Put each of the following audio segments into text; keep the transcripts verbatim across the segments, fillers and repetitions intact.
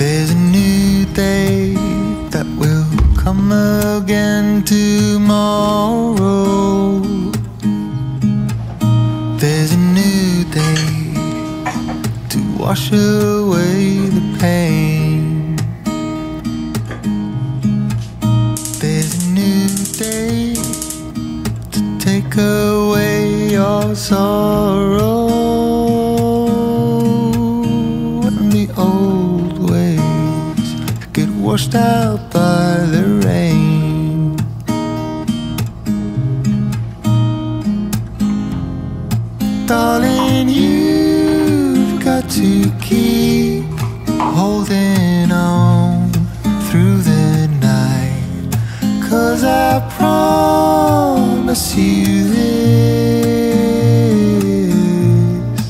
There's a new day that will come again tomorrow. There's a new day to wash away the pain. There's a new day to take away your sorrow. And the old ways get washed out by the rain. Darling, you've got to keep holding on through the night, 'cause I promise you this: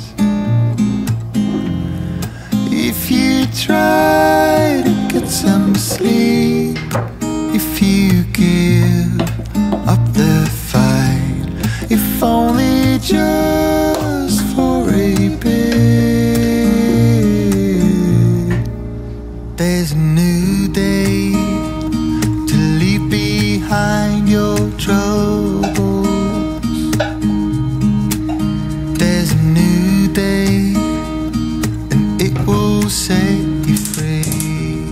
if you try to get some sleep, if you give up the fight, if only just for a bit, there's a new day to leave behind your troubles. There's a new day and it will set you free.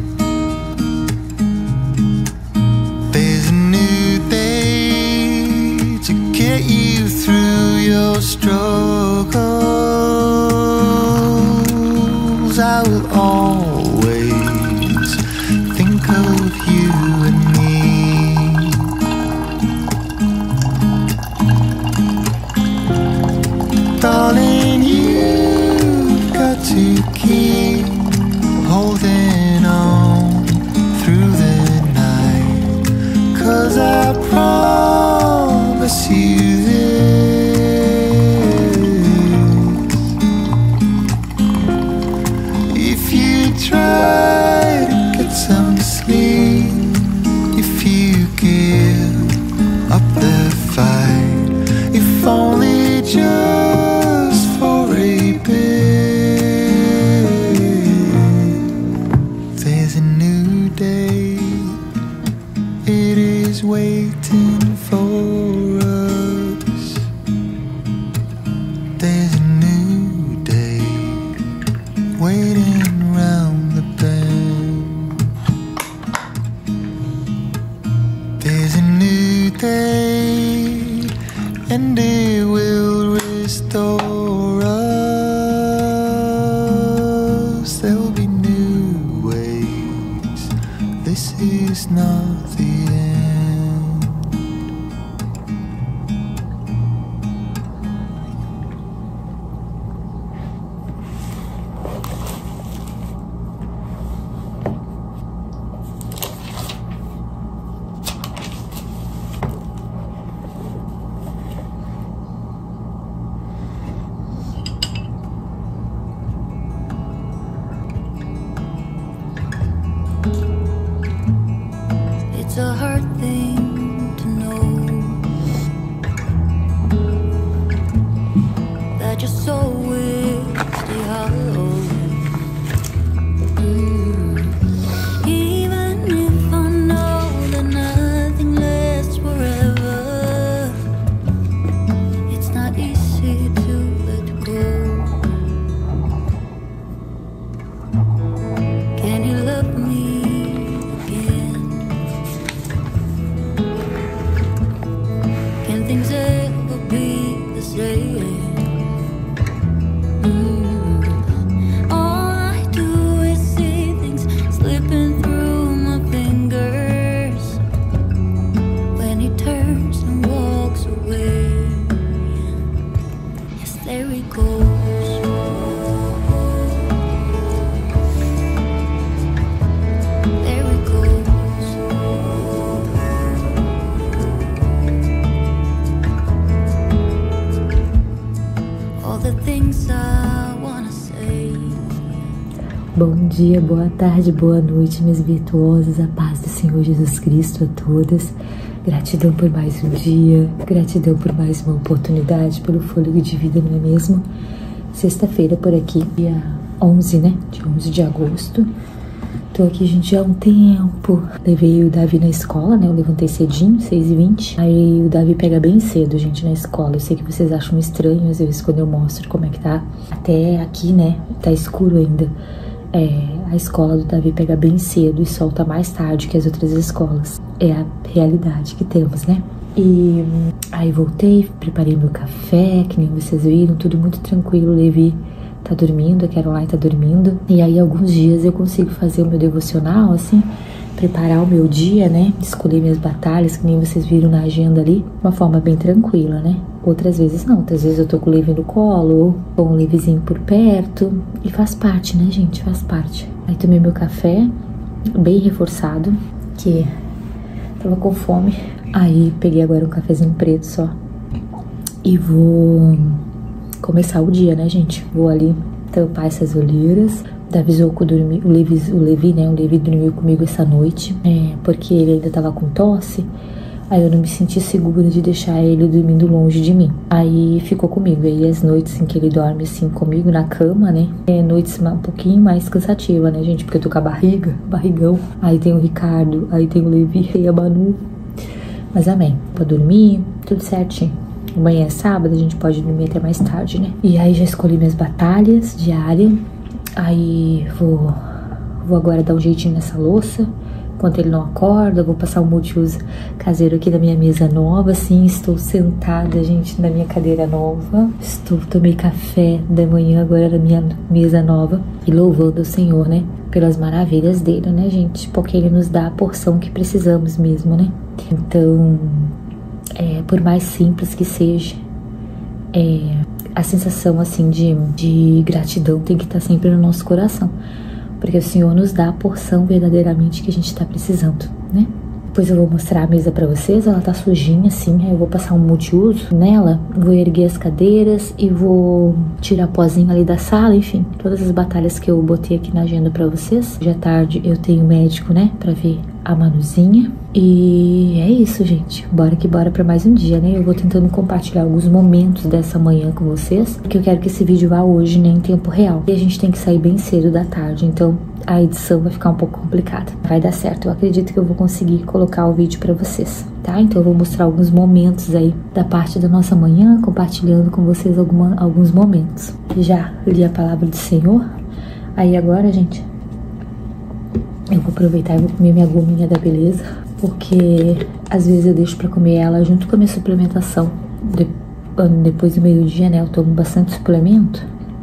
There's a new day to get you through your struggles. I will always think of you and me. Darling, you've got to keep holding on through the night, 'cause I promise you this: if you try to get some sleep, if you give up the fight, if only just for a bit, there's a new day, it is waiting for us. There's a new day waiting round the bend. There's a new day and it will restore us. There'll be new ways, this is not the end. It's a hard thing to know that your soul will stay hollow. Mm. Even if I know that nothing lasts forever, it's not easy to let go. Can you love me again? Can things ever be the same? Mm. All I do is see things slipping through my fingers when he turns and walks away. Yes, there he goes. There he goes. All the things I wanna say. Bom dia, boa tarde, boa noite, minhas virtuosas, a paz do Senhor Jesus Cristo a todas. Gratidão por mais um dia, gratidão por mais uma oportunidade, pelo fôlego de vida, não é mesmo? Sexta-feira por aqui, dia onze, né? Dia onze de agosto. Tô aqui, gente, já há um tempo. Levei o Davi na escola, né? Eu levantei cedinho, seis e vinte. Aí o Davi pega bem cedo, gente, na escola. Eu sei que vocês acham estranho, às vezes, quando eu mostro como é que tá. Até aqui, né? Tá escuro ainda. É, a escola do Davi pega bem cedo e solta mais tarde que as outras escolas. É a realidade que temos, né? E aí voltei, preparei meu café, que nem vocês viram, tudo muito tranquilo. O Levi tá dormindo, a Caroline tá dormindo. E aí alguns dias eu consigo fazer o meu devocional, assim, preparar o meu dia, né? Escolher minhas batalhas, que nem vocês viram na agenda ali, de uma forma bem tranquila, né? Outras vezes não, outras vezes eu tô com o Levi no colo, ou com o Levizinho por perto. E faz parte, né, gente? Faz parte. Aí tomei meu café, bem reforçado, que tava com fome. Aí peguei agora um cafezinho preto só. E vou começar o dia, né, gente? Vou ali tampar essas olheiras. O Davizoco dormiu, o Levi, o Levi, né? O Levi dormiu comigo essa noite, é, porque ele ainda tava com tosse. Aí eu não me senti segura de deixar ele dormindo longe de mim. Aí ficou comigo. Aí as noites em que ele dorme assim comigo na cama, né? É noites um pouquinho mais cansativa, né, gente? Porque eu tô com a barriga, barrigão. Aí tem o Ricardo, aí tem o Levi e a Manu. Mas amém. Vou dormir, tudo certinho. Amanhã é sábado, a gente pode dormir até mais tarde, né? E aí já escolhi minhas batalhas diárias. Aí vou, vou agora dar um jeitinho nessa louça. Enquanto ele não acorda, vou passar o multiuso caseiro aqui da minha mesa nova. Sim, estou sentada, gente, na minha cadeira nova. Estou, tomei café da manhã agora na minha mesa nova. E louvando o Senhor, né? Pelas maravilhas dele, né, gente? Porque ele nos dá a porção que precisamos mesmo, né? Então, é, por mais simples que seja, é, a sensação, assim, de, de gratidão tem que estar sempre no nosso coração. Porque o Senhor nos dá a porção verdadeiramente que a gente está precisando, né? Depois eu vou mostrar a mesa pra vocês. Ela tá sujinha, assim. Aí eu vou passar um multiuso nela. Vou erguer as cadeiras e vou tirar pozinho ali da sala. Enfim, todas as batalhas que eu botei aqui na agenda pra vocês. Hoje à tarde eu tenho médico, né? Pra ver a Manuzinha. E é isso, gente. Bora que bora pra mais um dia, né? Eu vou tentando compartilhar alguns momentos dessa manhã com vocês, porque eu quero que esse vídeo vá hoje, né, em tempo real. E a gente tem que sair bem cedo da tarde, então a edição vai ficar um pouco complicada. Vai dar certo, eu acredito que eu vou conseguir colocar o vídeo pra vocês, tá? Então eu vou mostrar alguns momentos aí da parte da nossa manhã, compartilhando com vocês alguma, alguns momentos. Já li a palavra do Senhor. Aí agora, gente, eu vou aproveitar e vou comer minha gominha da beleza, porque às vezes eu deixo pra comer ela junto com a minha suplementação. De, depois do meio-dia, né, eu tomo bastante suplemento.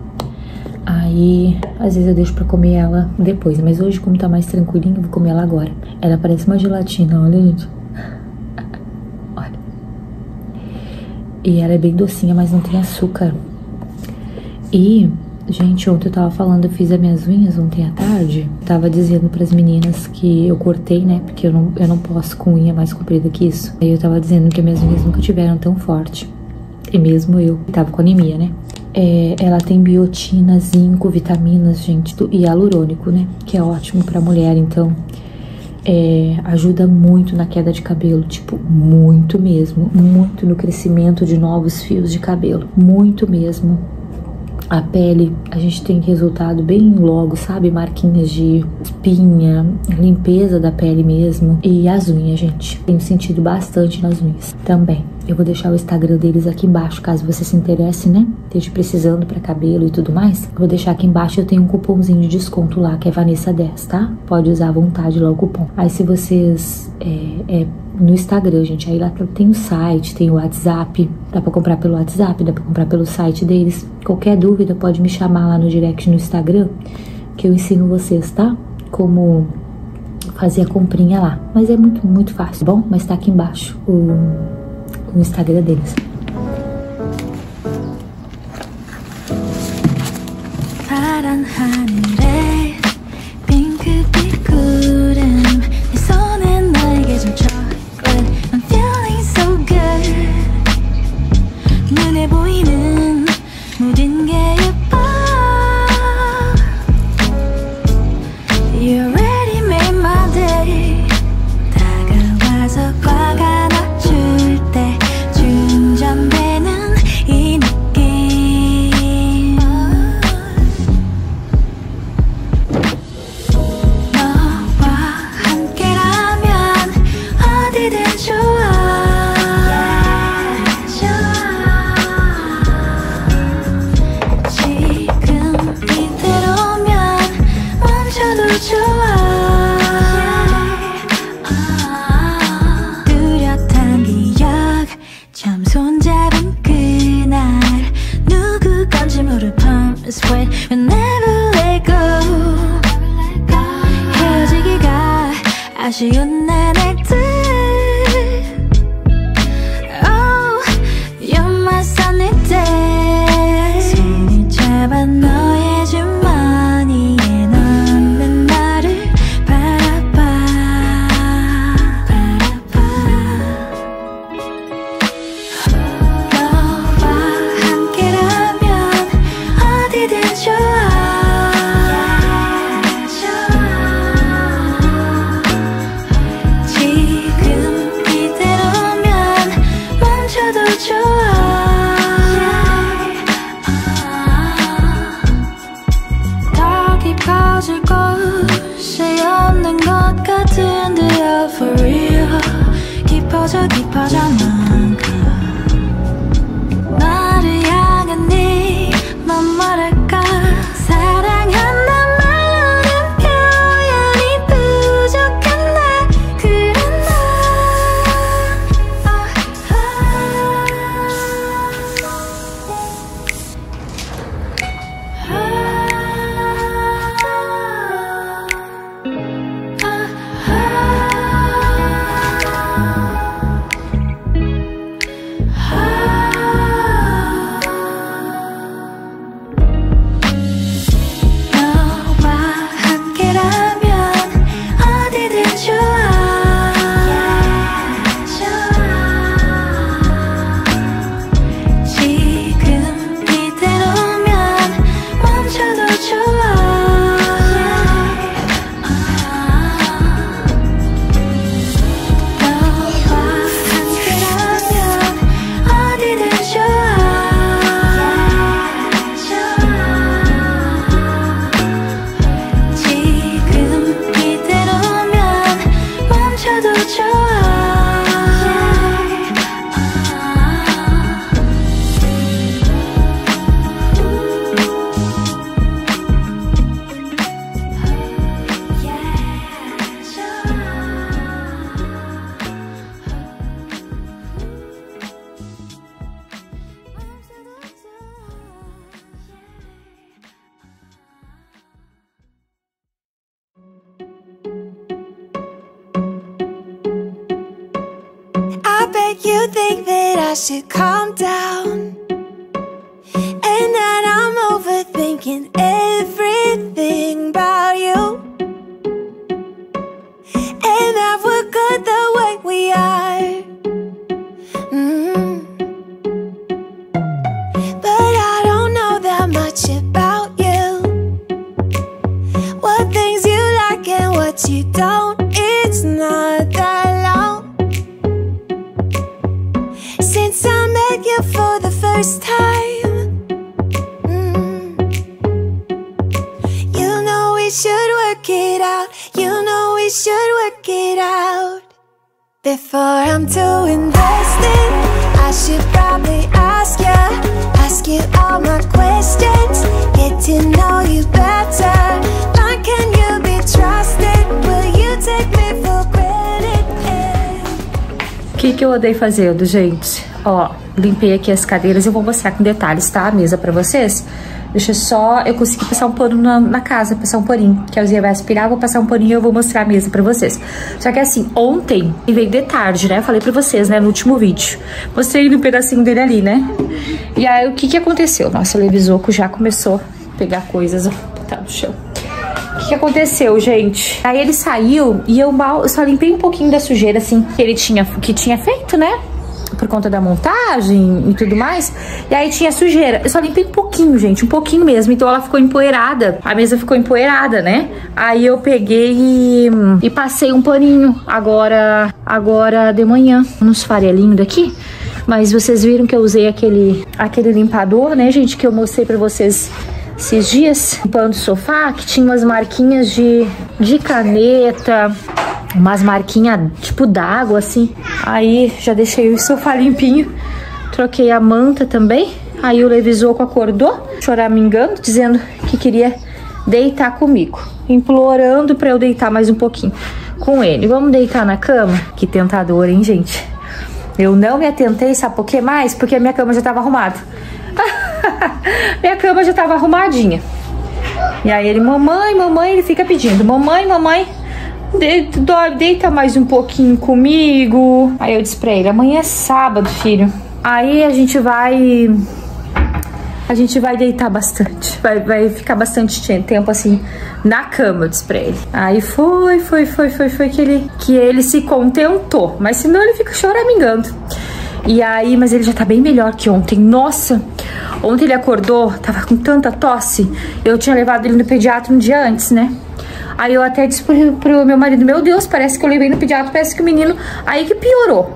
Aí, às vezes eu deixo pra comer ela depois. Mas hoje, como tá mais tranquilinho, eu vou comer ela agora. Ela parece uma gelatina, olha, gente. Olha. E ela é bem docinha, mas não tem açúcar. E... gente, ontem eu tava falando, eu fiz as minhas unhas ontem à tarde. Tava dizendo pras meninas que eu cortei, né? Porque eu não, eu não posso com unha mais comprida que isso. Aí eu tava dizendo que as minhas unhas nunca tiveram tão forte. E mesmo eu, tava com anemia, né? É, ela tem biotina, zinco, vitaminas, gente, e hialurônico, né? Que é ótimo pra mulher, então... É, ajuda muito na queda de cabelo, tipo, muito mesmo. Muito no crescimento de novos fios de cabelo. Muito mesmo. A pele, a gente tem resultado bem logo, sabe? Marquinhas de espinha, limpeza da pele mesmo. E as unhas, gente. Tenho sentido bastante nas unhas também. Eu vou deixar o Instagram deles aqui embaixo, caso você se interesse, né? Esteja precisando pra cabelo e tudo mais. Eu vou deixar aqui embaixo, eu tenho um cupomzinho de desconto lá, que é Vanessa dez, tá? Pode usar à vontade lá o cupom. Aí se vocês... É, é, no Instagram, gente, aí lá tem o site, tem o WhatsApp, dá pra comprar pelo WhatsApp, dá pra comprar pelo site deles. Qualquer dúvida pode me chamar lá no direct no Instagram, que eu ensino vocês, tá? Como fazer a comprinha lá. Mas é muito, muito fácil, bom? Mas tá aqui embaixo o, o Instagram deles. 파란 하늘에 핑크빛 구름 내 손에 날개 좀 chocolate I'm feeling so good 눈에 보이는 모든 게 예뻐 You already made my day 다가와서 꽉 안아줄 때 충전 좋아. 뚜렷한 기억 처음 손잡은 그날 누구 건지 모를 palms sweat We'll never let go. 헤어지기가 아쉬운 내 날들 Oh, you're my sunny day. 손을 잡아 너의 주머니에 넣는 나를 바라봐 바라봐. 너와 함께라면 어디든 좋아. 지금 이대로면 멈춰도 좋아. 더 깊어질 곳이 없는 것 같은데요 for real. 깊어져 깊어져 만큼 나를 향한 네맘 뭐랄까. 사랑한단 말로는 표현이 부족한 나 그런 나. 너와 함께라면 어디든 좋아. 지금 이대로면 멈춰도 좋아. 너와 함께라면 어디든 좋아. 지금 이대로면 멈춰도 좋아. I bet you think that I should calm down and that I'm overthinking everything about you and that we're good the way we are. Mm. But I don't know that much about you, what things you like and what you don't. It's not that long since I met you for the first time. Mm. You know we should work it out. You know we should work it out. Before I'm too invested, I should probably ask you, ask you all my questions, get to know you better. Like, can you be trusted? Will you take me for granted? O que que eu andei fazendo, gente? Ó, limpei aqui as cadeiras. Eu vou mostrar com detalhes, tá? A mesa pra vocês. Deixa só... Eu consegui passar um pano na, na casa, passar um paninho. Que a Alzinha vai aspirar, eu vou passar um paninho e eu vou mostrar a mesa pra vocês. Só que assim, ontem, e veio de tarde, né? Eu falei pra vocês, né? No último vídeo. Mostrei no pedacinho dele ali, né? E aí, o que que aconteceu? Nossa, o Levisoco já começou a pegar coisas, ó. Tá no chão. O que que aconteceu, gente? Aí ele saiu e eu mal... Eu só limpei um pouquinho da sujeira, assim, que ele tinha, que tinha feito, né? Por conta da montagem e tudo mais. E aí tinha sujeira. Eu só limpei um pouquinho, gente. Um pouquinho mesmo. Então ela ficou empoeirada. A mesa ficou empoeirada, né? Aí eu peguei e, e passei um paninho. Agora, agora de manhã. Nos farelinhos daqui. Mas vocês viram que eu usei aquele, aquele limpador, né, gente? Que eu mostrei pra vocês esses dias. Limpando o sofá. Que tinha umas marquinhas de, de caneta. Umas marquinhas tipo d'água, assim. Aí já deixei o sofá limpinho. Troquei a manta também. Aí o Levisoco acordou, choramingando, dizendo que queria deitar comigo, implorando pra eu deitar mais um pouquinho com ele. Vamos deitar na cama? Que tentador, hein, gente? Eu não me atentei, sabe por que mais? Porque a minha cama já tava arrumada. Minha cama já tava arrumadinha. E aí ele, mamãe, mamãe, ele fica pedindo, mamãe, mamãe, deita, deita mais um pouquinho comigo. Aí eu disse pra ele, amanhã é sábado, filho. Aí a gente vai... A gente vai deitar bastante. Vai, vai ficar bastante tempo assim na cama, eu disse pra ele. Aí foi, foi, foi, foi, foi que ele, que ele se contentou. Mas senão ele fica choramingando. E aí, mas ele já tá bem melhor que ontem. Nossa, ontem ele acordou, tava com tanta tosse. Eu tinha levado ele no pediatra um dia antes, né? Aí eu até disse pro, pro meu marido, meu Deus, parece que eu levei no pediatra, parece que o menino... Aí que piorou.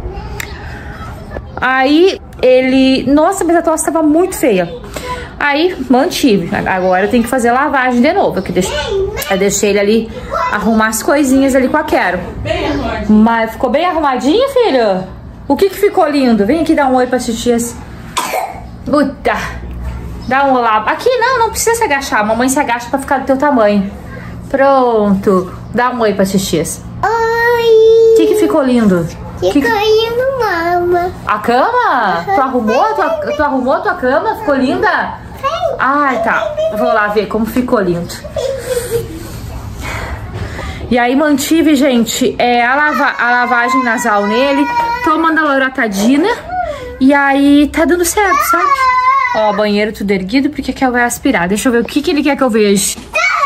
Aí ele... Nossa, mas a tosse tava muito feia. Aí mantive. Agora eu tenho que fazer lavagem de novo. Eu, deixei, eu deixei ele ali arrumar as coisinhas ali com a Quero. Mas ficou bem arrumadinho, filho? O que que ficou lindo? Vem aqui dar um oi pra tias. Puta. Dá um olá. Aqui não, não precisa se agachar. A mamãe se agacha pra ficar do teu tamanho. Pronto. Dá um oi pra tias. Oi. O que que ficou lindo? Ficou que... lindo, mama. A cama? Tu arrumou? Tu, tu arrumou tua cama? Ficou linda? Ai, tá. Vou lá ver como ficou lindo. E aí mantive, gente, é, a, lava, a lavagem nasal nele, tomando a loratadina. E aí tá dando certo, sabe? Ó, banheiro tudo erguido, porque quer vai aspirar. Deixa eu ver o que, que ele quer que eu veja.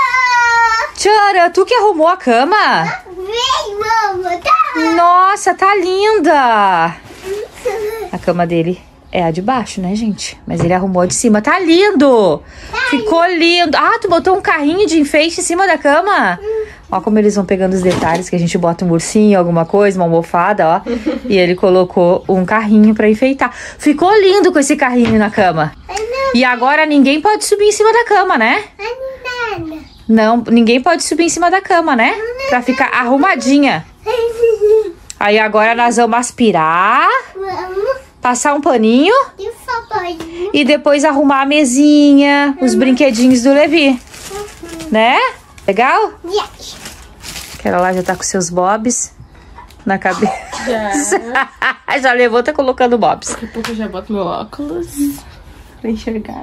Tchara, tu que arrumou a cama? Vem, mama, tá. Nossa, tá linda. A cama dele é a de baixo, né, gente? Mas ele arrumou a de cima. Tá lindo. Ficou lindo. Ah, tu botou um carrinho de enfeite em cima da cama? Ó como eles vão pegando os detalhes, que a gente bota um ursinho, alguma coisa, uma almofada, ó. E ele colocou um carrinho pra enfeitar. Ficou lindo com esse carrinho na cama. E agora ninguém pode subir em cima da cama, né? Não, ninguém pode subir em cima da cama, né? Pra ficar arrumadinha. Aí agora nós vamos aspirar, passar um paninho e depois arrumar a mesinha, os brinquedinhos do Levi. Né? Legal? Aquela lá já tá com seus bobs na cabeça. Já. Já levou, tá colocando bobs. Daqui a pouco eu já boto meu óculos pra enxergar.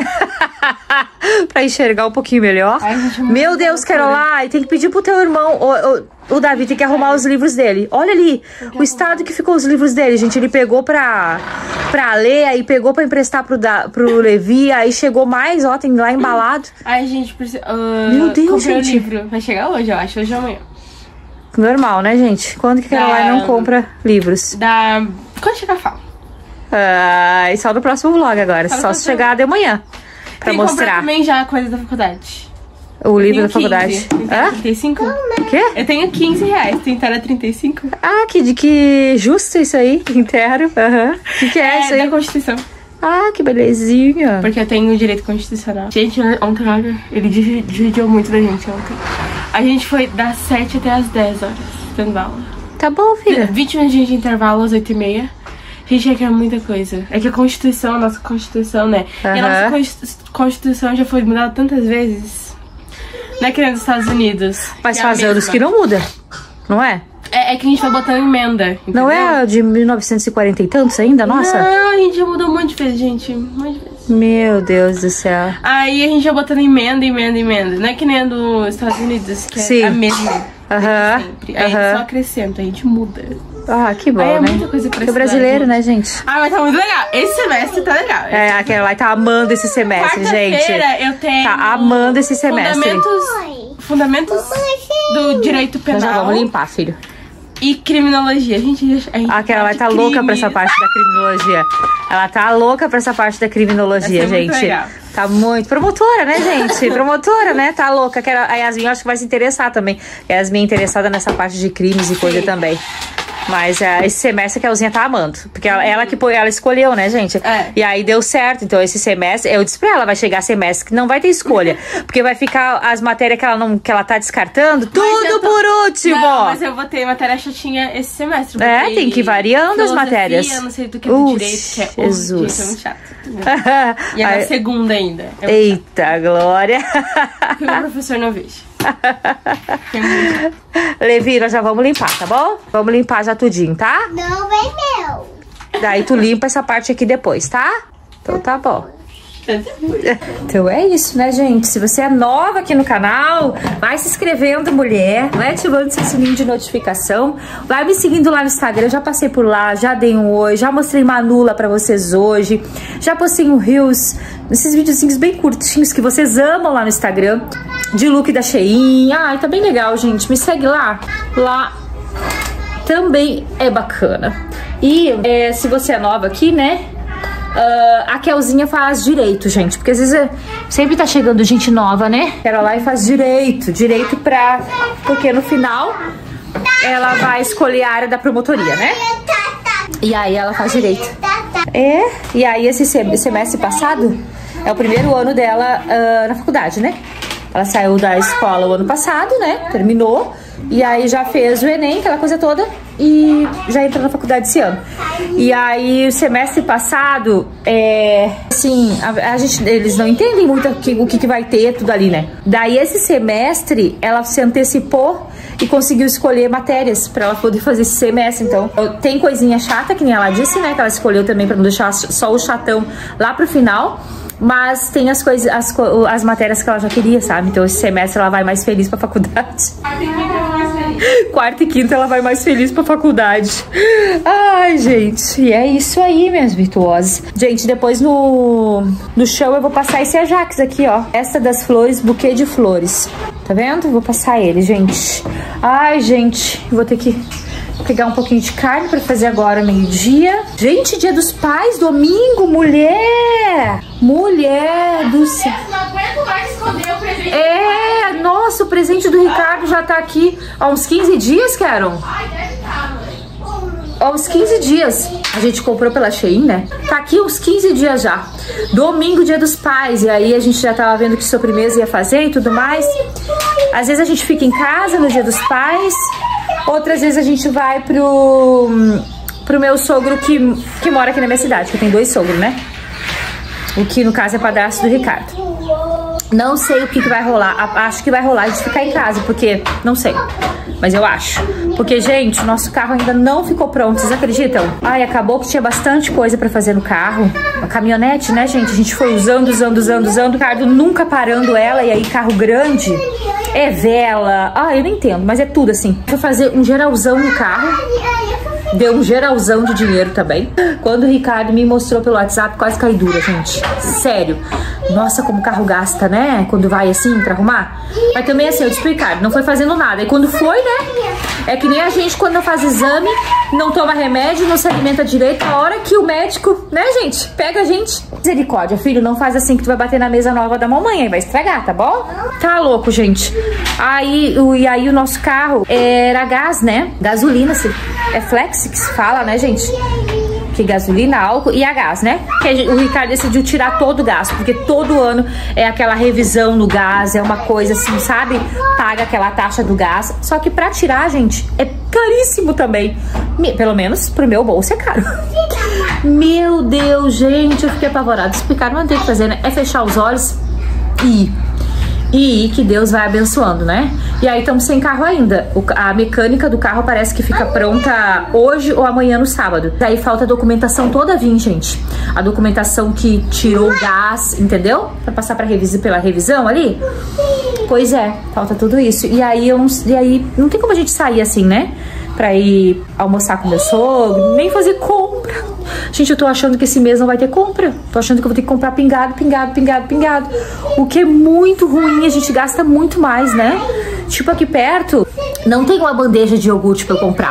Pra enxergar um pouquinho melhor. Ai, meu Deus, Caroline, tem que pedir pro teu irmão. O, o, o Davi tem que arrumar os livros dele. Olha ali, o estado que ficou os livros dele, gente. Ele pegou pra, pra ler, aí pegou pra emprestar pro, da, pro Levi, aí chegou mais, ó, tem lá embalado. Ai, gente, precisa. Uh, meu Deus, comprei gente. O livro. Vai chegar hoje, eu acho, hoje ou amanhã. Normal, né, gente? Quando que a Caroline da... não compra livros? Da... Quando chegar, fala. Ah, e só no próximo vlog agora. Só, só se chegar de amanhã. Pra tem mostrar. Que também já coisa da faculdade. O livro da faculdade. Hã? trinta e cinco? O quê? Eu tenho quinze reais. Tentaram trinta e cinco. Ah, que, de que justo isso aí. Inteiro. Aham. Uhum. O que, que é, é isso aí? Da Constituição. Ah, que belezinha. Porque eu tenho direito constitucional. Gente, ontem, olha, ele dividiu muito da gente ontem. A gente foi das sete até as dez horas dando aula. Tá bom, filha. vinte minutos de intervalo às oito e meia. Gente, é que é muita coisa. É que a Constituição, a nossa Constituição, né? Uhum. E a nossa Constituição já foi mudada tantas vezes. Não é que nem nos Estados Unidos. Mas faz anos que não muda, não é? é? É que a gente tá botando emenda, entendeu? Não é a de mil novecentos e quarenta e tantos ainda, nossa? Não, a gente já mudou um monte de vezes, gente. Um monte de vezes. Meu Deus do céu. Aí a gente já botando emenda, emenda, emenda. Não é que nem a dos Estados Unidos, que é Sim. a mesma. Aham. Sempre. Aí uhum. só acrescenta, a gente muda. Ah, que bom, Aí é né? muita coisa pra Porque o brasileiro, gente. né, gente? Ah, mas tá muito legal. Esse semestre tá legal. É, a Caroline tá amando esse semestre, gente. Eu tenho tá amando esse semestre. Fundamentos, fundamentos do direito penal. Nós já vamos limpar, filho. E criminologia. Gente, a gente a Caroline tá louca pra essa parte da criminologia. Ela tá louca pra essa parte da criminologia, gente. Muito legal. Tá muito. Promotora, né, gente? Promotora, né? Tá louca. A Yasmin, eu acho que vai se interessar também. A Yasmin é interessada nessa parte de crimes e Sim. coisa também. Mas é, esse semestre a Kelzinha tá amando. Porque ela, ela que ela escolheu, né, gente? É. E aí deu certo. Então esse semestre, eu disse pra ela, vai chegar semestre que não vai ter escolha. Porque vai ficar as matérias que ela, não, que ela tá descartando, tudo tô... por último. Não, mas eu vou ter matéria chatinha esse semestre. É, tem que ir variando as matérias. Eu não sei do que do Ux, direito, que é Jesus. Gente, é muito chato. E é na segunda ainda. É Eita, Glória. Porque o meu professor não vejo. Levi, nós já vamos limpar, tá bom? Vamos limpar já tudinho, tá? Não vem meu. Daí tu limpa essa parte aqui depois, tá? Então tá bom. Então é isso, né, gente? Se você é nova aqui no canal, vai se inscrevendo, mulher, vai ativando seu sininho de notificação, vai me seguindo lá no Instagram. Eu já passei por lá, já dei um oi, já mostrei Manula pra vocês hoje, já postei um Reels, esses videozinhos bem curtinhos que vocês amam lá no Instagram, de look da Shein. Ai, tá bem legal, gente. Me segue lá. Lá também é bacana. E é, se você é nova aqui, né? Uh, a Kelzinha faz direito, gente. Porque às vezes é, sempre tá chegando gente nova, né? Ela lá e faz direito. Direito pra... Porque no final ela vai escolher a área da promotoria, né? E aí ela faz direito. É. E aí esse semestre passado é o primeiro ano dela uh, na faculdade, né? Ela saiu da escola o ano passado, né? Terminou. E aí já fez o Enem, aquela coisa toda. E já entrou na faculdade esse ano. E aí o semestre passado, é, assim, a, a gente, eles não entendem muito o que, o que vai ter tudo ali, né? Daí esse semestre ela se antecipou e conseguiu escolher matérias pra ela poder fazer esse semestre. Então tem coisinha chata, que nem ela disse, né? Que ela escolheu também pra não deixar só o chatão lá pro final. Mas tem as coisas, as, as matérias que ela já queria, sabe? Então esse semestre ela vai mais feliz pra faculdade. Quarta e quinta ela vai mais feliz pra faculdade. Ai, gente. E é isso aí, minhas virtuosas. Gente, depois no, no show eu vou passar esse Ajax aqui, ó. Essa das flores, buquê de flores. Tá vendo? Vou passar ele, gente. Ai, gente. Vou ter que pegar um pouquinho de carne pra fazer agora, meio-dia. Gente, dia dos pais, domingo, mulher! Mulher do céu. Não aguento mais esconder o presente. É, nossa, o presente do Ricardo já tá aqui há uns quinze dias, Caron. Ai, deve estar, mãe. Há uns quinze dias. A gente comprou pela Shein, né? Tá aqui uns quinze dias já. Domingo, dia dos pais. E aí a gente já tava vendo que sobremesa ia fazer e tudo mais. Às vezes a gente fica em casa no dia dos pais. Outras vezes a gente vai pro, pro meu sogro que, que mora aqui na minha cidade. Que eu tenho dois sogros, né? O que no caso é padrasto do Ricardo. Não sei o que, que vai rolar. Acho que vai rolar a gente ficar em casa, porque... Não sei. Mas eu acho. Porque, gente, o nosso carro ainda não ficou pronto. Vocês acreditam? Ai, acabou que tinha bastante coisa pra fazer no carro. A caminhonete, né, gente? A gente foi usando, usando, usando, usando. O Ricardo nunca parando ela. E aí, carro grande. É vela. Ah, eu não entendo. Mas é tudo assim. Vou fazer um geralzão no carro. Deu um geralzão de dinheiro também. Quando o Ricardo me mostrou pelo WhatsApp, quase caí dura, gente. Sério. Nossa, como o carro gasta, né? Quando vai assim pra arrumar. Mas também assim, eu disse pro Ricardo, não foi fazendo nada. E quando foi, né? É que nem a gente quando faz exame, não toma remédio, não se alimenta direito. A hora que o médico, né, gente? Pega a gente. Misericórdia, filho, não faz assim que tu vai bater na mesa nova da mamãe. Aí vai estragar, tá bom? Tá louco, gente. Aí, o, e aí o nosso carro era gás, né? Gasolina, assim. É flex que se fala, né, gente? Que gasolina, álcool e a gás, né? Que o Ricardo decidiu tirar todo o gás, porque todo ano é aquela revisão no gás, é uma coisa assim, sabe? Paga aquela taxa do gás. Só que pra tirar, gente, é caríssimo também. Pelo menos pro meu bolso é caro. Meu Deus, gente, eu fiquei apavorada. Explicar, não tem o que fazer, né? É fechar os olhos e ir. E que Deus vai abençoando, né? E aí estamos sem carro ainda. O, a mecânica do carro parece que fica pronta hoje ou amanhã no sábado. Daí falta a documentação toda vir, gente. A documentação que tirou o gás, entendeu? Pra passar pra revisão, pela revisão ali. Pois é, falta tudo isso. E aí, eu não, e aí não tem como a gente sair assim, né? Pra ir almoçar com meu sogro, nem fazer compra. Gente, eu tô achando que esse mês não vai ter compra. Tô achando que eu vou ter que comprar pingado, pingado, pingado, pingado. O que é muito ruim, a gente gasta muito mais, né? Tipo, aqui perto, não tem uma bandeja de iogurte pra eu comprar.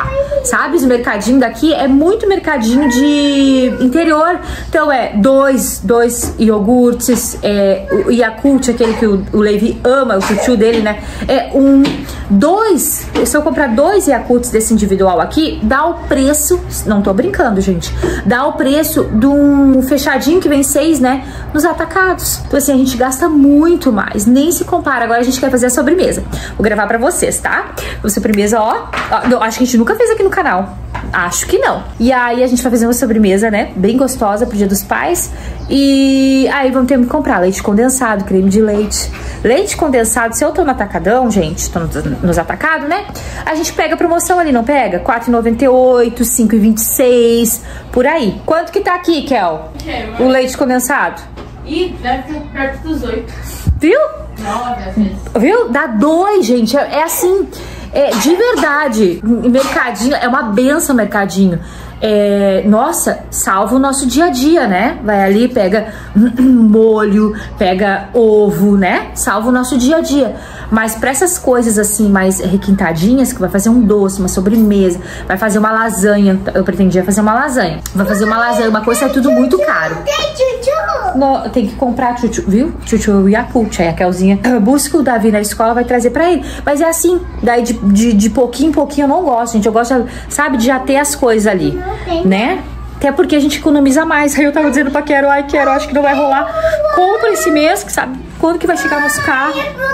sabe? Os mercadinhos daqui é muito mercadinho de interior. Então é dois, dois iogurtes, é, o Yakult, aquele que o, o Levi ama, o chuchu dele, né? É um, dois, se eu comprar dois Yakults desse individual aqui, dá o preço, não tô brincando, gente, dá o preço de um fechadinho que vem seis, né? Nos atacados. Então assim, a gente gasta muito mais, nem se compara. Agora a gente quer fazer a sobremesa. Vou gravar pra vocês, tá? A sobremesa, ó, ó não, acho que a gente nunca fez aqui no canal. Acho que não. E aí a gente vai fazer uma sobremesa, né? Bem gostosa pro Dia dos Pais. E aí vamos ter que comprar leite condensado, creme de leite. Leite condensado, se eu tô no atacadão, gente, tô nos atacados, né? A gente pega promoção ali, não pega? quatro reais e noventa e oito centavos, cinco reais e vinte e seis centavos, por aí. Quanto que tá aqui, Kel? Que, o leite condensado? Ih, deve ser perto dos oito. Viu? Nove, viu? Dá dois, gente. É, é assim, é, de verdade. Mercadinho, é uma benção mercadinho. É, nossa, salva o nosso dia a dia, né? Vai ali, pega molho, pega ovo, né? Salva o nosso dia a dia. Mas para essas coisas assim, mais requintadinhas, que vai fazer um doce, uma sobremesa, vai fazer uma lasanha. Eu pretendia fazer uma lasanha. Vai fazer uma lasanha, uma coisa, é tudo muito caro. No, tem que comprar chuchu, viu? Chuchu e Yakult. Aí a Kelzinha busca o Davi na escola, vai trazer pra ele. Mas é assim, daí de, de, de pouquinho em pouquinho eu não gosto, gente. Eu gosto, sabe, de já ter as coisas ali, né? Até porque a gente economiza mais. Aí eu tava dizendo pra Quero, ai, Quero, acho que não vai rolar. Compra esse mês, que sabe quando que vai chegar nosso carro.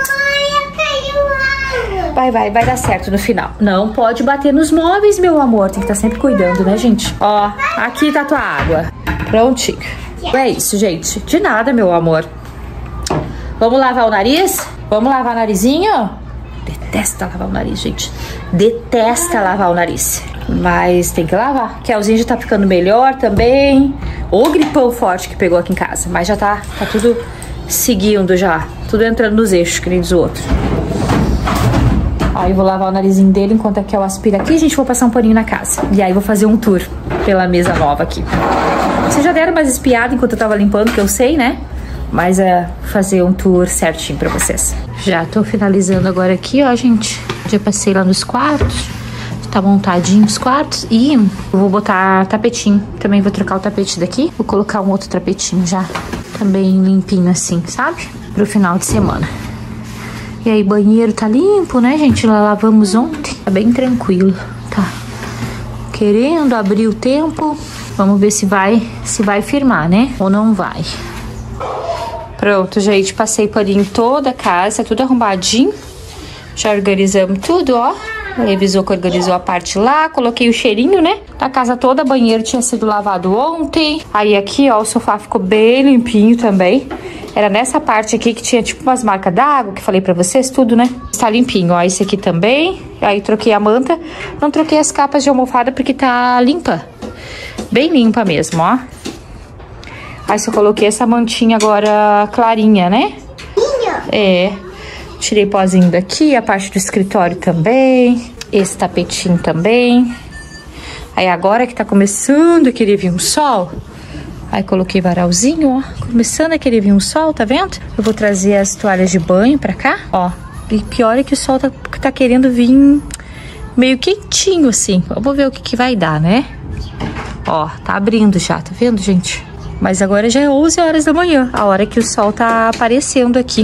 Vai, vai, vai dar certo no final. Não pode bater nos móveis, meu amor. Tem que estar sempre cuidando, né, gente? Ó, aqui tá tua água. Prontinho. É isso, gente. De nada, meu amor. Vamos lavar o nariz? Vamos lavar o narizinho? Detesta lavar o nariz, gente. Detesta lavar o nariz. Mas tem que lavar. Kelzinho já tá ficando melhor também. O gripão forte que pegou aqui em casa. Mas já tá, tá tudo seguindo já. Tudo entrando nos eixos, que nem dos outros. Aí eu vou lavar o narizinho dele enquanto a Kel aspira aqui. Gente, vou passar um paninho na casa. E aí vou fazer um tour pela mesa nova aqui. Vocês já deram umas espiadas enquanto eu tava limpando, que eu sei, né? Mas é fazer um tour certinho pra vocês. Já tô finalizando agora aqui, ó, gente. Já passei lá nos quartos. Tá montadinho os quartos. E eu vou botar tapetinho. Também vou trocar o tapete daqui. Vou colocar um outro tapetinho já. Também limpinho assim, sabe? Pro final de semana. E aí, banheiro tá limpo, né, gente? Lá lavamos ontem. Tá bem tranquilo, tá? Querendo abrir o tempo. Vamos ver se vai, se vai firmar, né? Ou não vai. Pronto, gente. Passei paninho toda a casa, tudo arrumadinho. Já organizamos tudo, ó. Revisou que organizou a parte lá. Coloquei o cheirinho, né? Da casa toda, banheiro tinha sido lavado ontem. Aí aqui, ó, o sofá ficou bem limpinho também. Era nessa parte aqui que tinha tipo umas marcas d'água, que falei pra vocês, tudo, né? Está limpinho, ó, esse aqui também. Aí troquei a manta. Não troquei as capas de almofada porque tá limpa. Bem limpa mesmo, ó. Aí só coloquei essa mantinha agora clarinha, né? É. Tirei pozinho daqui, a parte do escritório também. Esse tapetinho também. Aí agora que tá começando a querer vir um sol... Aí coloquei varalzinho, ó. Começando a querer vir um sol, tá vendo? Eu vou trazer as toalhas de banho pra cá, ó. E pior é que o sol tá, tá querendo vir meio quentinho, assim. Vamos ver o que que vai dar, né? Ó, tá abrindo já, tá vendo, gente? Mas agora já é onze horas da manhã, a hora que o sol tá aparecendo aqui.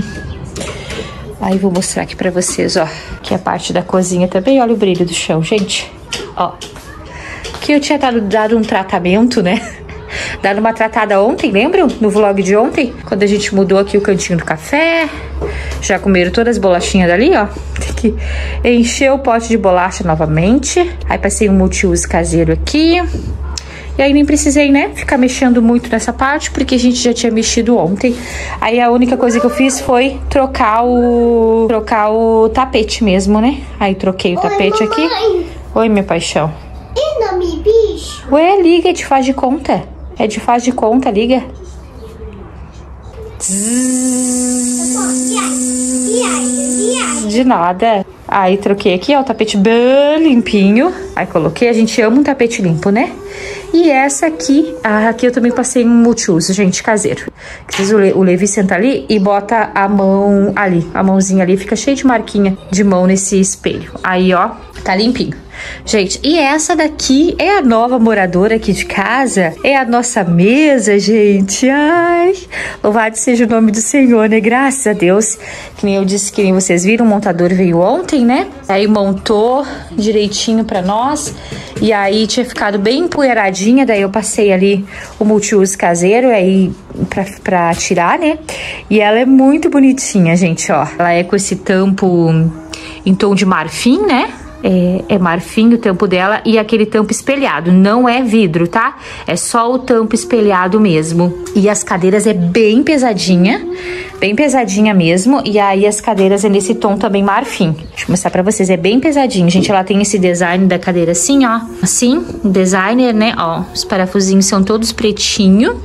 Aí vou mostrar aqui pra vocês, ó. Aqui a parte da cozinha também, olha o brilho do chão, gente. Ó. Aqui eu tinha dado, dado um tratamento, né? Dado uma tratada ontem, lembram? No vlog de ontem, quando a gente mudou aqui o cantinho do café. Já comeram todas as bolachinhas dali, ó. Tem que encher o pote de bolacha novamente. Aí passei um multiuso caseiro aqui. E aí nem precisei, né, ficar mexendo muito nessa parte, porque a gente já tinha mexido ontem. Aí a única coisa que eu fiz foi trocar o... Trocar o tapete mesmo, né? Aí troquei o tapete aqui. Oi, minha paixão. E nome bicho? Ué, liga, te faz de conta. É de faz de conta, liga. Zzz. E aí? E aí? Mas de nada. Aí troquei aqui, ó, o tapete bem limpinho. Aí coloquei, a gente ama um tapete limpo, né? E essa aqui, ah, aqui eu também passei um multiuso, gente, caseiro. O, Le, o Levi senta ali e bota a mão ali, a mãozinha ali, fica cheia de marquinha de mão nesse espelho. Aí, ó, tá limpinho. Gente, e essa daqui é a nova moradora aqui de casa. É a nossa mesa, gente. Ai, louvado seja o nome do Senhor, né? Graças a Deus. Que nem eu disse, que nem vocês viram, o montador veio ontem, né? Aí montou direitinho pra nós. E aí tinha ficado bem empoeiradinha. Daí eu passei ali o multiuso caseiro aí pra, pra tirar, né? E ela é muito bonitinha, gente, ó. Ela é com esse tampo em tom de marfim, né? É, é marfim o tampo dela e aquele tampo espelhado, não é vidro, tá? É só o tampo espelhado mesmo. E as cadeiras é bem pesadinha, bem pesadinha mesmo. E aí as cadeiras é nesse tom também marfim. Deixa eu mostrar pra vocês, é bem pesadinho, gente. Ela tem esse design da cadeira assim, ó. Assim, designer, né? Ó, os parafusinhos são todos pretinho.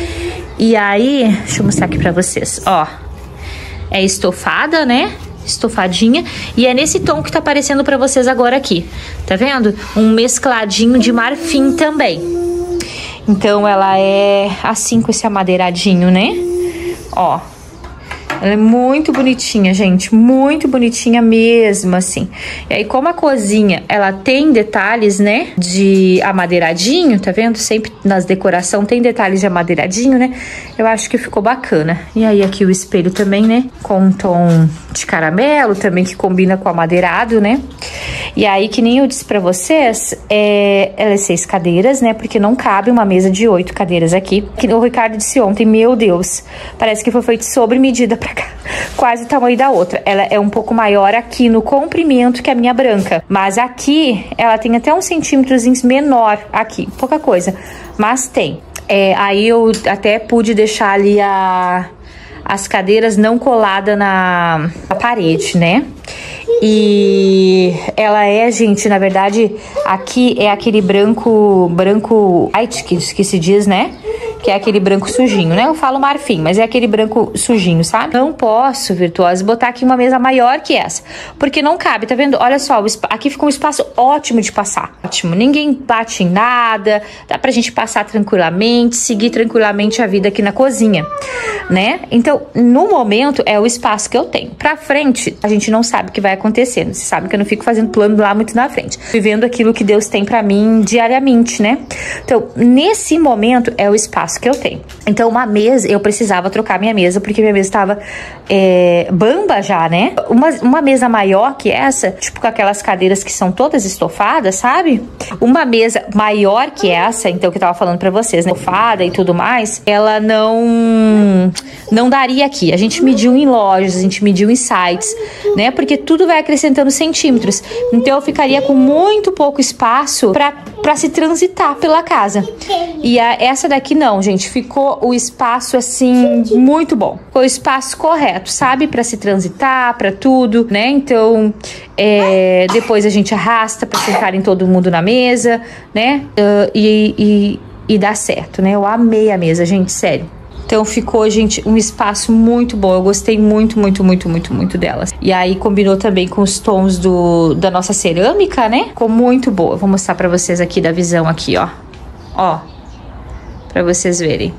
E aí, deixa eu mostrar aqui pra vocês, ó. É estofada, né? Estofadinha, e é nesse tom que tá aparecendo pra vocês agora aqui, tá vendo? Um mescladinho de marfim também. Então ela é assim com esse amadeiradinho, né? Ó, ela é muito bonitinha, gente, muito bonitinha mesmo, assim. E aí, como a cozinha, ela tem detalhes, né, de amadeiradinho, tá vendo? Sempre nas decoração tem detalhes de amadeiradinho, né? Eu acho que ficou bacana. E aí, aqui o espelho também, né, com um tom de caramelo, também que combina com o amadeirado, né? E aí, que nem eu disse pra vocês, é, ela é seis cadeiras, né? Porque não cabe uma mesa de oito cadeiras aqui. Que o Ricardo disse ontem, meu Deus, parece que foi feito sobre medida pra cá. Quase o tamanho da outra. Ela é um pouco maior aqui no comprimento que a minha branca. Mas aqui, ela tem até uns centímetros menor aqui. Pouca coisa, mas tem. É, aí eu até pude deixar ali a... as cadeiras não coladas na, na parede, né? E ela é, gente, na verdade, aqui é aquele branco, branco white que, que se diz, né? Que é aquele branco sujinho, né? Eu falo marfim, mas é aquele branco sujinho, sabe? Não posso, Virtuosa, botar aqui uma mesa maior que essa, porque não cabe, tá vendo? Olha só, aqui ficou um espaço ótimo de passar. Ótimo, ninguém bate em nada, dá pra gente passar tranquilamente, seguir tranquilamente a vida aqui na cozinha, né? Então, no momento, é o espaço que eu tenho. Pra frente, a gente não sabe o que vai acontecendo. Você sabe que eu não fico fazendo plano lá muito na frente. Vivendo aquilo que Deus tem pra mim diariamente, né? Então, nesse momento, é o espaço que eu tenho. Então, uma mesa, eu precisava trocar minha mesa, porque minha mesa estava é, bamba já, né? Uma, uma mesa maior que essa, tipo com aquelas cadeiras que são todas estofadas, sabe? Uma mesa maior que essa, então, que eu tava falando pra vocês, né? Estofada e tudo mais, ela não não daria aqui. A gente mediu em lojas, a gente mediu em sites, né? Porque tudo vai acrescentando centímetros. Então, eu ficaria com muito pouco espaço pra, pra se transitar pela casa. E a, essa daqui não, gente. Ficou o espaço, assim, muito bom. Ficou o espaço correto, sabe? Pra se transitar, pra tudo, né? Então, é, depois a gente arrasta pra sentarem todo mundo na mesa, né? Uh, e, e, e dá certo, né? Eu amei a mesa, gente, sério. Então ficou, gente, um espaço muito bom. Eu gostei muito, muito, muito, muito, muito delas. E aí combinou também com os tons do, da nossa cerâmica, né? Ficou muito boa. Eu vou mostrar pra vocês aqui da visão aqui, ó. Ó. Pra vocês verem.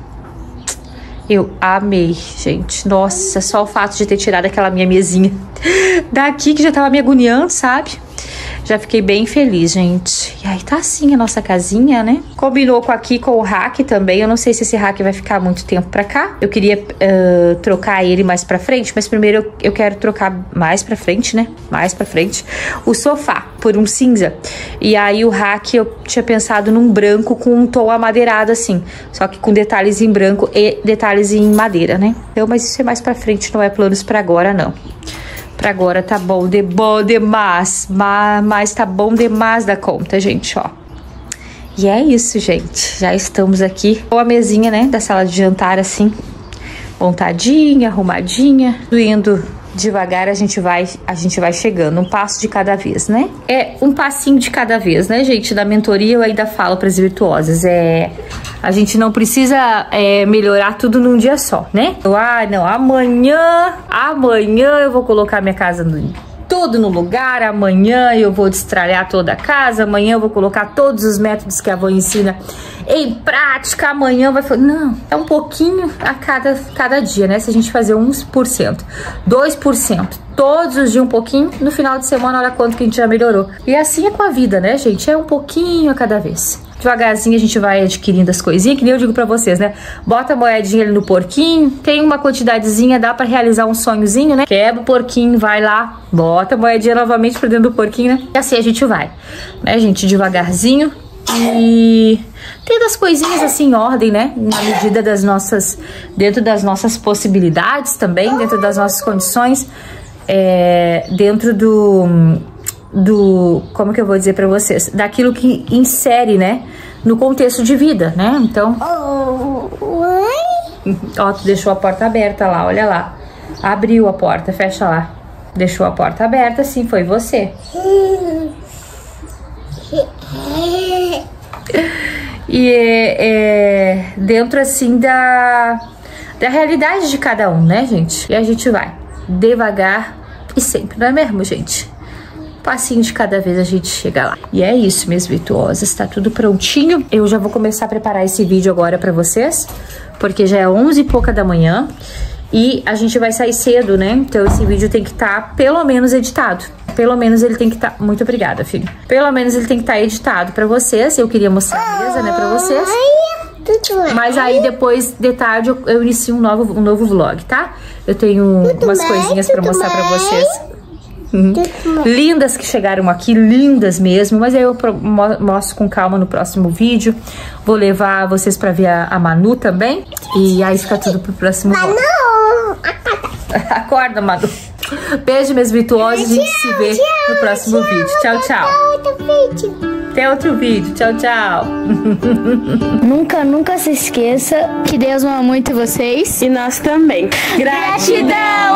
Eu amei, gente. Nossa, só o fato de ter tirado aquela minha mesinha daqui, que já tava me agoniando, sabe? Já fiquei bem feliz, gente. E aí tá assim a nossa casinha, né? Combinou com aqui, com o rack também. Eu não sei se esse rack vai ficar muito tempo pra cá. Eu queria uh, trocar ele mais pra frente, mas primeiro eu, eu quero trocar mais pra frente, né? Mais pra frente. O sofá, por um cinza. E aí o rack eu tinha pensado num branco com um tom amadeirado assim. Só que com detalhes em branco e detalhes em madeira, né? Então, mas isso é mais pra frente, não é planos pra agora, não. Pra agora tá bom, de bom demais, mas, mas tá bom demais da conta, gente, ó. E é isso, gente, já estamos aqui com a mesinha, né, da sala de jantar, assim, montadinha, arrumadinha, indo devagar, a gente vai, a gente vai chegando, um passo de cada vez, né? É um passinho de cada vez, né, gente? Da mentoria eu ainda falo para as virtuosas, é... A gente não precisa é, melhorar tudo num dia só, né? Eu, ah, não, amanhã, amanhã eu vou colocar minha casa no, tudo no lugar. Amanhã eu vou destralhar toda a casa. Amanhã eu vou colocar todos os métodos que a avó ensina em prática. Amanhã vai falar, não, é um pouquinho a cada, cada dia, né? Se a gente fazer um por cento, dois por cento, todos os dias um pouquinho, no final de semana olha quanto que a gente já melhorou. E assim é com a vida, né, gente? É um pouquinho a cada vez. Devagarzinho a gente vai adquirindo as coisinhas, que nem eu digo pra vocês, né? Bota a moedinha ali no porquinho, tem uma quantidadezinha, dá pra realizar um sonhozinho, né? Quebra o porquinho, vai lá, bota a moedinha novamente pra dentro do porquinho, né? E assim a gente vai, né, gente? Devagarzinho e tendo as coisinhas assim em ordem, né? Na medida das nossas, dentro das nossas possibilidades também, dentro das nossas condições, é, dentro do... do, como que eu vou dizer pra vocês, daquilo que insere, né, no contexto de vida, né? Então, ó, tu deixou a porta aberta lá, olha lá, abriu a porta, fecha lá, deixou a porta aberta, sim, foi você. E é, é dentro assim da da realidade de cada um, né, gente? E a gente vai devagar e sempre, não é mesmo, gente? Passinho de cada vez a gente chega lá. E é isso, minhas virtuosas, tá tudo prontinho. Eu já vou começar a preparar esse vídeo agora pra vocês, porque já é onze e pouca da manhã e a gente vai sair cedo, né? Então esse vídeo tem que estar tá, pelo menos editado. Pelo menos ele tem que estar... Tá... Muito obrigada, filho. Pelo menos ele tem que estar tá editado pra vocês. Eu queria mostrar a mesa, né, pra vocês. Mas aí depois de tarde eu, eu inicio um novo, um novo vlog, tá? Eu tenho umas coisinhas pra mostrar pra vocês. Uhum. Lindas que chegaram aqui, lindas mesmo. Mas aí eu mostro com calma no próximo vídeo. Vou levar vocês pra ver a, a Manu também. E aí fica tudo pro próximo vídeo. Acorda, Manu. Beijo, meus virtuosos. A gente se vê no próximo vídeo. Tchau, tchau. Até outro vídeo. Tchau, tchau. Nunca, nunca se esqueça que Deus ama muito vocês. E nós também. Gratidão!